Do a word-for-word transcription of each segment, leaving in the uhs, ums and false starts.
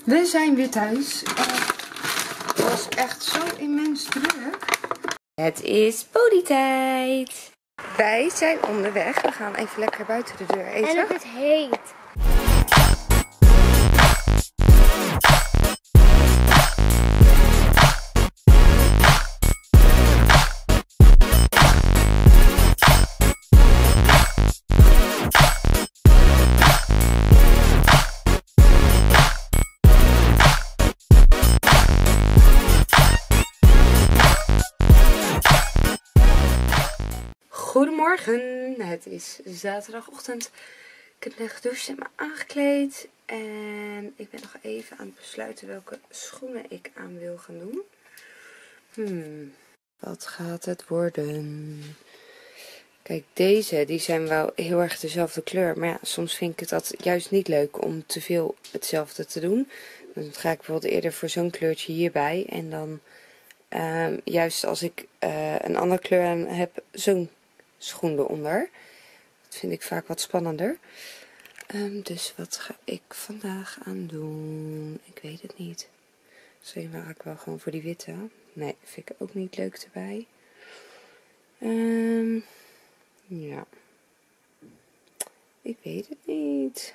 We zijn weer thuis. Uh, het was echt zo immens druk. Het is podietijd. Wij zijn onderweg. We gaan even lekker buiten de deur eten. En het is heet. Goedemorgen, het is zaterdagochtend. Ik heb net gedoucht en me aangekleed. En ik ben nog even aan het besluiten welke schoenen ik aan wil gaan doen. Hmm, wat gaat het worden? Kijk, deze die zijn wel heel erg dezelfde kleur. Maar ja, soms vind ik het dat juist niet leuk om te veel hetzelfde te doen. Dan ga ik bijvoorbeeld eerder voor zo'n kleurtje hierbij. En dan um, juist als ik uh, een andere kleur aan heb, zo'n schoen eronder. Dat vind ik vaak wat spannender. Um, dus wat ga ik vandaag aan doen? Ik weet het niet. Misschien ga ik wel gewoon voor die witte. Nee, vind ik ook niet leuk erbij. Um, ja. Ik weet het niet.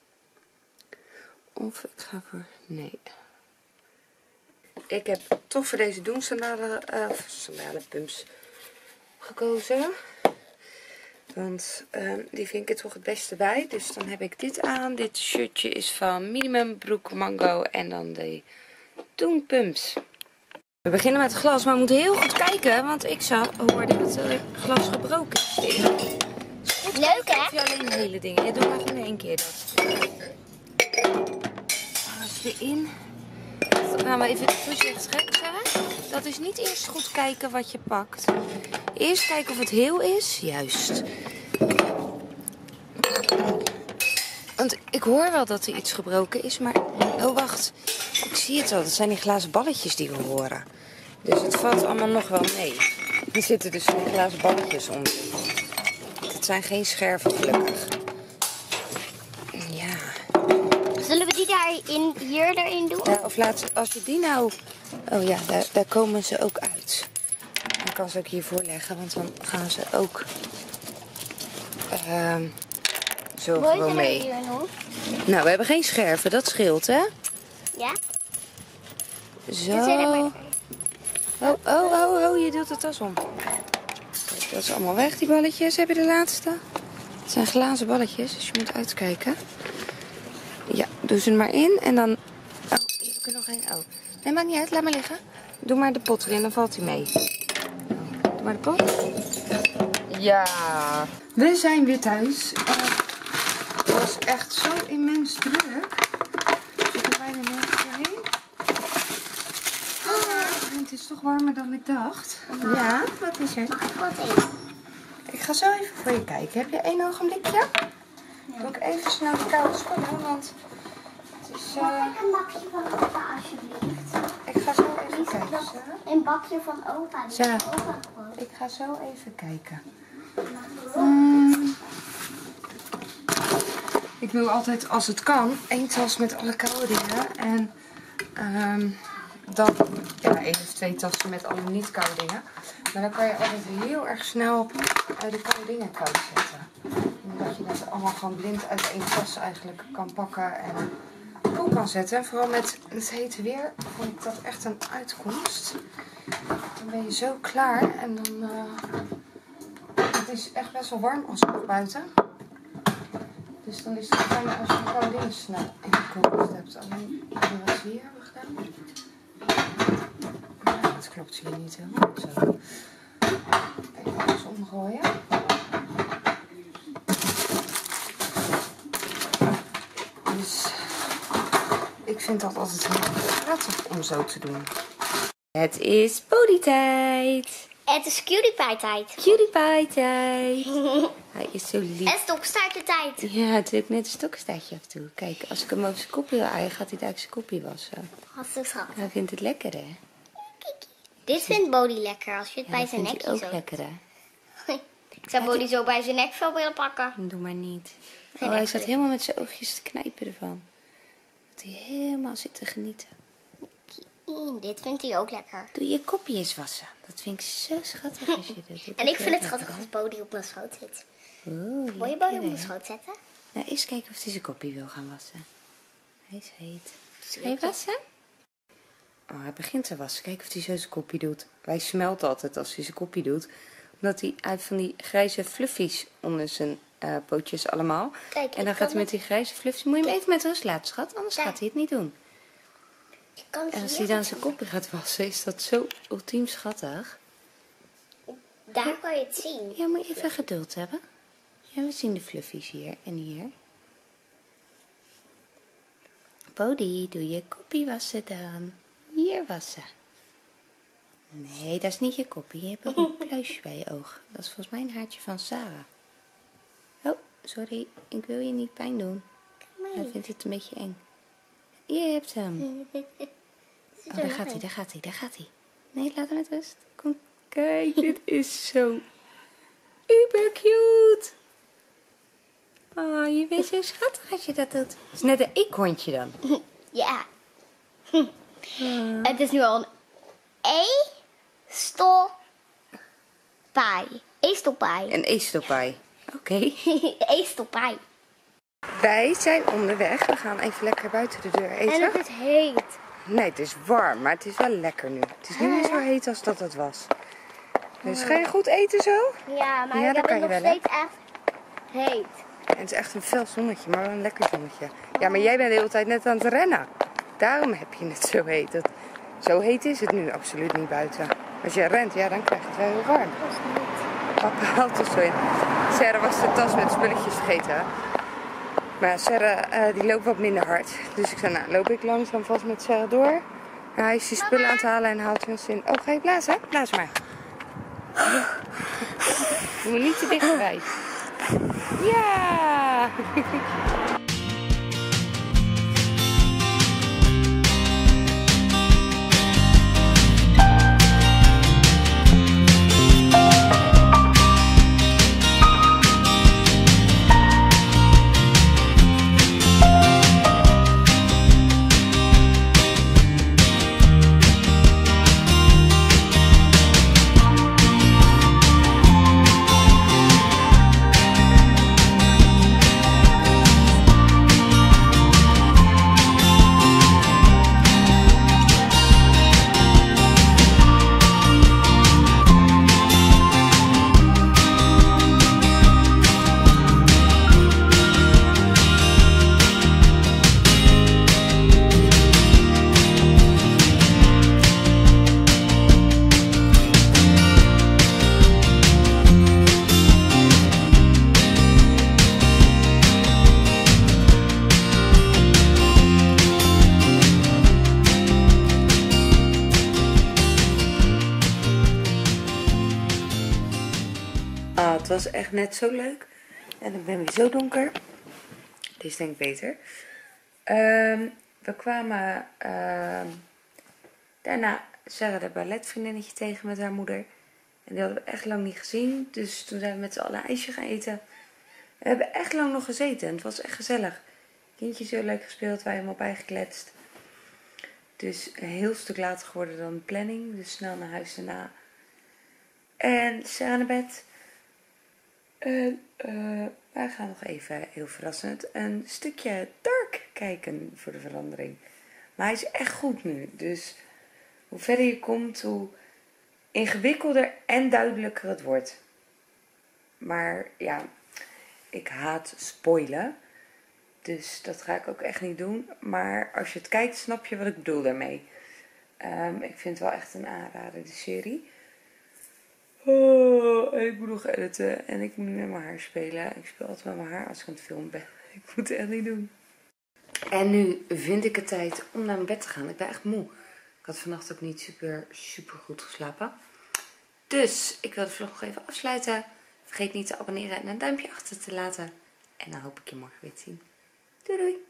Of ik ga voor... Nee. Ik heb toch voor deze doensandalen, uh, sandalenpumps gekozen. Want uh, die vind ik er toch het beste bij. Dus dan heb ik dit aan. Dit shirtje is van Minimum Broek Mango. En dan de Doenpumps. We beginnen met het glas. Maar we moeten heel goed kijken. Want ik zou hoorde dat het glas gebroken is. Leuk hè? Of je alleen de hele dingen. Ja, doe maar gewoon één keer dat. Alles erin. Dan gaan we even voorzichtig zeggen. Dat is niet eerst goed kijken wat je pakt. Eerst kijken of het heel is. Juist. Want ik hoor wel dat er iets gebroken is, maar... Oh, wacht. Ik zie het al. Dat zijn die glazen balletjes die we horen. Dus het valt allemaal nog wel mee. Er zitten dus die glazen balletjes onder. Het zijn geen scherven, gelukkig. Ja. Zullen we die daarin, hier erin doen? Ja, of laat, als je die nou... Oh ja, daar, daar komen ze ook uit. Ik kan ze ook hiervoor leggen, want dan gaan ze ook uh, zo Wil je gewoon mee. Hier doen? Nou, we hebben geen scherven, dat scheelt, hè? Ja. Zo. Oh, oh, oh, oh, je doet de tas om. Kijk, dat is allemaal weg, die balletjes. Heb je de laatste? Het zijn glazen balletjes, dus je moet uitkijken. Ja, doe ze er maar in en dan... Oh, hier heb ik er nog één. Oh. Nee, maakt niet uit, laat maar liggen. Doe maar de pot erin, dan valt hij mee. Doe maar de pot. Ja. We zijn weer thuis. Uh, het was echt zo immens druk. Ik zit er bijna nergens heen. Oh, het is toch warmer dan ik dacht. Ja, wat is er? Wat is? Ik ga zo even voor je kijken. Heb je één ogenblikje? Ja. Doe ik even snel de koude schoenen, want het is... Uh... Mag ik een bakje van opa alsjeblieft? Ik ga zo even kijken. Een bakje van opa. Ja, ik ga zo even kijken. Um, ik wil altijd, als het kan, één tas met alle koude dingen. En um, dan ja, één of twee tassen met alle niet koude dingen. Maar dan kan je altijd heel erg snel uh, de koude dingen koud zetten. Omdat je dat allemaal gewoon blind uit één tas eigenlijk kan pakken en koel kan zetten. En vooral met het hete weer vond ik dat echt een uitkomst. Dan ben je zo klaar en dan... Uh, het is echt best wel warm als ik buiten. Dus dan is het fijn als je de koude dingen snel in de koelkast hebt. Alleen wat we hier hebben gedaan. Nou, het klopt hier niet helemaal zo. Even alles omgooien. Dus ik vind dat altijd heel prettig om zo te doen. Het is podietijd. Het is cutie pie tijd. Cutie pie tijd. Hij is zo lief. En stokstaartje tijd. Ja, natuurlijk net een stokstaartje af en toe. Kijk, als ik hem over zijn kopje wil aaien, gaat hij uit zijn kopje wassen. Hartstikke schattig. Hij vindt het lekker, hè? Kijk. Dit vindt Bodie lekker als je het Ja, bij zijn vindt nekje hij ook zo. lekker, hè? Ik zou Bodie zo bij zijn nekvel willen pakken. Doe maar niet. Geen Oh, hij echt staat leuk. helemaal met zijn oogjes te knijpen ervan. dat hij helemaal zit te genieten. Mm, dit vindt hij ook lekker. Doe je kopje eens wassen. Dat vind ik zo schattig als je dat doet. En ik vind het schattig als Bodie op mijn schoot zit. Oeh, Wil je Bodie op mijn schoot zetten? Nou, eens kijken of hij zijn kopje wil gaan wassen. Hij is heet. Ga je wassen? Oh, hij begint te wassen. Kijk of hij zo zijn kopje doet. Hij smelt altijd als hij zijn kopje doet. Omdat hij uit van die grijze fluffies onder zijn uh, pootjes allemaal. Kijk, en dan gaat hij met die grijze fluffies. Moet je hem even met rust laten, schat. Anders Kijk. gaat hij het niet doen. Ik kan En als hij dan zijn kopje gaat wassen, is dat zo ultiem schattig. Daar kan je het zien. Ja, moet je even geduld hebben. Ja, we zien de fluffies hier en hier. Bodie, doe je kopje wassen dan. Hier wassen. Nee, dat is niet je kopje. Je hebt ook een pluisje bij je oog. Dat is volgens mij een haartje van Sarah. Oh, sorry. Ik wil je niet pijn doen. Hij vindt het een beetje eng. Je hebt hem. Oh, daar gaat hij, daar gaat hij, daar gaat hij. Nee, laat hem met rust. Kom, kijk, dit is zo uber cute. Oh, je bent zo schattig als je dat doet. Het is net een eekhoorntje dan. Ja. Hm. Uh. Het is nu al een e-stoppaai. E-stoppaai. Een eestoppaai. Oké. Okay. E-stoppaai. Wij zijn onderweg. We gaan even lekker buiten de deur eten. En het is heet. Nee, het is warm, maar het is wel lekker nu. Het is niet meer zo heet als dat het was. Dus ga je goed eten zo? Ja, maar ja, ik heb kan het je nog wel, steeds echt heet. En het is echt een fel zonnetje, maar wel een lekker zonnetje. Ja, maar jij bent de hele tijd net aan het rennen. Daarom heb je het zo heet. Dat, zo heet is het nu absoluut niet buiten. Als je rent, ja, dan krijg je het wel heel warm. Papa haalt er zo in. Sarah was de tas met spulletjes vergeten. Maar Sarah uh, die loopt wat minder hard. Dus ik zei, nou loop ik langzaam vast met Sarah door. En hij is die spullen aan het halen en haalt ons in. Oh, ga je blazen? Blaas maar. Je moet niet te dichterbij. Ja! Ah, het was echt net zo leuk. En ik ben weer zo donker. Dit is denk ik beter. Um, we kwamen uh, daarna Sarah de balletvriendinnetje tegen met haar moeder. En die hadden we echt lang niet gezien. Dus toen zijn we met z'n allen een ijsje gaan eten. We hebben echt lang nog gezeten. En het was echt gezellig. Kindjes heel leuk gespeeld. Wij hem op bijgekletst. Dus een heel stuk later geworden dan de planning. Dus snel naar huis daarna. En Sarah naar bed. En uh, wij gaan nog even, heel verrassend, een stukje Dark kijken voor de verandering. Maar hij is echt goed nu. Dus hoe verder je komt, hoe ingewikkelder en duidelijker het wordt. Maar ja, ik haat spoilen. Dus dat ga ik ook echt niet doen. Maar als je het kijkt, snap je wat ik bedoel daarmee. Um, ik vind het wel echt een aanrader, de serie. Oh, en ik moet nog editen. En ik moet nu met mijn haar spelen. Ik speel altijd met mijn haar als ik aan het filmen ben. Ik moet het echt niet doen. En nu vind ik het tijd om naar mijn bed te gaan. Ik ben echt moe. Ik had vannacht ook niet super, super goed geslapen. Dus ik wil de vlog nog even afsluiten. Vergeet niet te abonneren en een duimpje achter te laten. En dan hoop ik je morgen weer te zien. Doei doei!